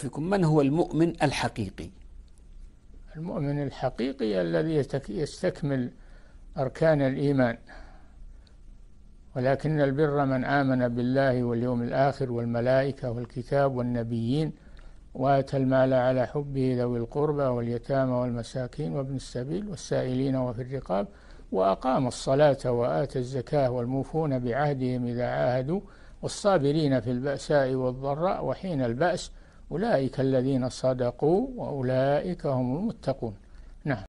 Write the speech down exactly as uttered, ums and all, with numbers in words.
فيكم من هو المؤمن الحقيقي؟ المؤمن الحقيقي الذي يستكمل أركان الإيمان. ولكن البر من آمن بالله واليوم الآخر والملائكة والكتاب والنبيين وآتى المال على حبه ذوي القربى واليتامى والمساكين وابن السبيل والسائلين وفي الرقاب وأقام الصلاة وآتى الزكاة والموفون بعهدهم إذا عاهدوا والصابرين في البأساء والضراء وحين البأس أولئك الذين صدقوا وأولئك هم المتقون. نعم.